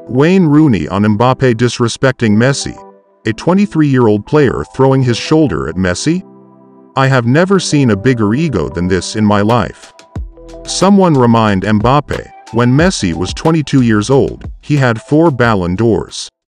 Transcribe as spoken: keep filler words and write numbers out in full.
Wayne Rooney on Mbappe disrespecting Messi. A twenty-three-year-old player throwing his shoulder at Messi? I have never seen a bigger ego than this in my life. Someone remind Mbappe, when Messi was twenty-two years old, he had four Ballon d'Ors.